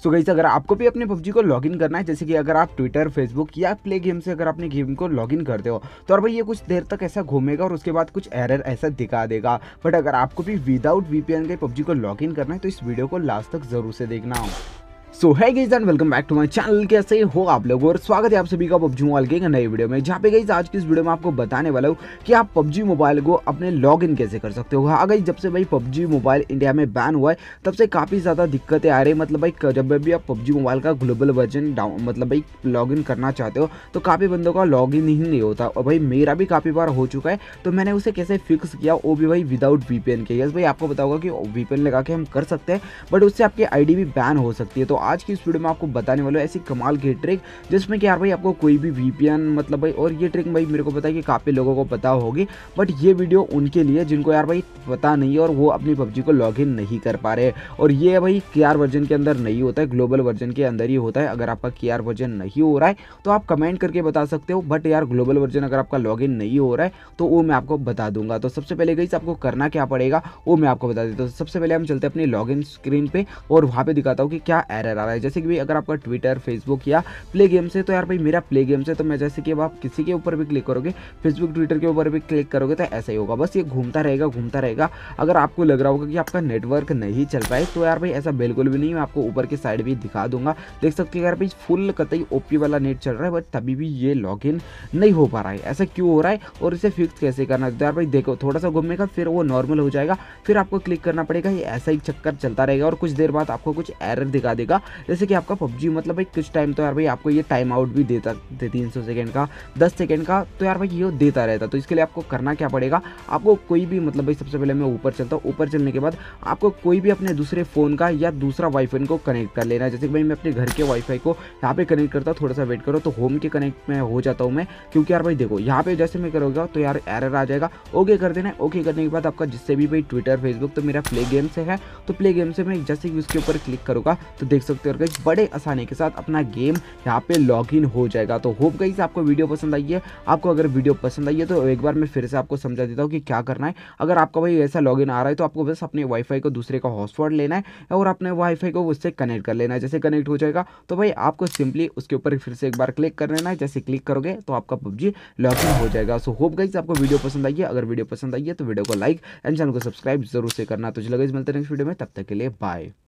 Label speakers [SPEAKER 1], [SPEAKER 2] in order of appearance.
[SPEAKER 1] So guys अगर आपको भी अपने पबजी को लॉगिन करना है, जैसे कि अगर आप ट्विटर, फेसबुक या प्ले गेम से अगर अपने गेम को लॉगिन करते हो तो और भाई ये कुछ देर तक ऐसा घूमेगा और उसके बाद कुछ एरर ऐसा दिखा देगा। बट अगर आपको भी विदाउट वीपीएन के पबजी को लॉगिन करना है तो इस वीडियो को लास्ट तक जरूर से देखना हो। सो है guys and welcome back to my channel. कैसे हो आप लोग और स्वागत है आप सभी का पबजी मोबाइल के एक नई वीडियो में, जहाँ पे गाइस आज की इस वीडियो में आपको बताने वाला हूँ कि आप पबजी मोबाइल को अपने लॉगिन कैसे कर सकते हो। हाँ गाइस, जब से भाई पबजी मोबाइल इंडिया में बैन हुआ है तब से काफ़ी ज़्यादा दिक्कतें आ रही है। मतलब भाई जब भी आप पबजी मोबाइल का ग्लोबल वर्जन डाउन मतलब भाई लॉगिन करना चाहते हो तो काफ़ी बंदों का लॉगिन ही नहीं होता, और भाई मेरा भी काफ़ी बार हो चुका है। तो मैंने उसे कैसे फिक्स किया, वो भी भाई विदाउट वीपीएन के। यस भाई, आपको पता होगा कि वीपीएन लगा के हम कर सकते हैं बट उससे आपकी आईडी भी बैन हो सकती है। तो आज की इस वीडियो में आपको बताने वाला है ऐसी कमाल की ट्रिक जिसमें कि यार भाई आपको कोई भी वीपीएन मतलब भाई, और ये ट्रिक भाई मेरे को पता है कि काफ़ी लोगों को पता होगी बट ये वीडियो उनके लिए जिनको यार भाई पता नहीं है और वो अपनी पबजी को लॉगिन नहीं कर पा रहे। और ये भाई केआर वर्जन के अंदर नहीं होता है, ग्लोबल वर्जन के अंदर ही होता है। अगर आपका केआर वर्जन नहीं हो रहा है तो आप कमेंट करके बता सकते हो, बट यार ग्लोबल वर्जन अगर आपका लॉगिन नहीं हो रहा है तो वो मैं आपको बता दूंगा। तो सबसे पहले गाइस आपको करना क्या पड़ेगा वो मैं आपको बता देता हूँ। सबसे पहले हम चलते हैं अपनी लॉगिन स्क्रीन पे और वहाँ पे दिखाता हूँ कि क्या एरर आ रहा है। जैसे कि भाई अगर आपका ट्विटर, फेसबुक या प्ले गेम से, तो यार भाई मेरा प्ले गेम से, तो मैं जैसे कि अब आप किसी के ऊपर भी क्लिक करोगे, फेसबुक ट्विटर के ऊपर भी क्लिक करोगे तो ऐसा ही होगा, बस ये घूमता रहेगा घूमता रहेगा। अगर आपको लग रहा होगा कि आपका नेटवर्क नहीं चल रहा है तो यार भाई ऐसा बिल्कुल भी नहीं, मैं आपको ऊपर की साइड भी दिखा दूंगा। देख सकते हैं यार भाई फुल कतई ओपी वाला नेट चल रहा है बट तभी भी ये लॉगिन नहीं हो पा रहा है। ऐसा क्यों हो रहा है और इसे फिक्स कैसे करना है? तो यार भाई देखो, थोड़ा सा घूमेगा फिर वो नॉर्मल हो जाएगा, फिर आपको क्लिक करना पड़ेगा, ये ऐसा ही चक्कर चलता रहेगा और कुछ देर बाद आपको कुछ एरर दिखा देगा। जैसे कि आपका पबजी मतलब भाई कुछ टाइम तो यार भाई आपको ये टाइम आउट भी देता 300 सेकंड का, 10 सेकंड का, तो यार भाई ये देता रहता। तो इसके लिए आपको करना क्या पड़ेगा, आपको कोई भी मतलब भाई सबसे पहले मैं ऊपर चलता हूँ, ऊपर चलने के बाद आपको कोई भी अपने दूसरे फ़ोन का या दूसरा वाईफाई को कनेक्ट कर लेना है। जैसे कि भाई मैं अपने घर के वाईफाई को यहाँ पे कनेक्ट करता हूँ, थोड़ा सा वेट करो तो होम के कनेक्ट में हो जाता हूँ मैं, क्योंकि यार भाई देखो यहाँ पे जैसे मैं करोगा तो यार एरर आ जाएगा। ओके कर देना है। ओके करने के बाद आपका जिससे भी भाई ट्विटर, फेसबुक, तो मेरा प्ले गेम से है तो प्ले गेम से मैं जैसे कि उसके ऊपर क्लिक करूँगा तो देख सकते हो बड़े आसानी के साथ अपना गेम यहाँ पे लॉगिन हो जाएगा। तो होप गाइस आपको वीडियो पसंद आई है। आपको अगर वीडियो पसंद आई है तो एक बार मैं फिर से आपको समझा देता हूँ कि क्या करना है। अगर आपका भाई ऐसा लॉगिन आ रहा है तो आपको बस अपने वाईफाई को दूसरे का हॉटस्पॉट लेना है और अपने वाईफाई को उससे कनेक्ट कर लेना है। जैसे कनेक्ट हो जाएगा तो भाई आपको सिंपली उसके ऊपर फिर से एक बार क्लिक कर लेना है। जैसे क्लिक करोगे तो आपका पबजी लॉगिन हो जाएगा। सो होप गाइस आपको वीडियो पसंद आई है। अगर वीडियो पसंद आई है तो वीडियो को लाइक एंड चैनल को सब्सक्राइब जरूर से करना। तो चलो गाइस मिलते हैं नेक्स्ट वीडियो में, तब तक के लिए बाय।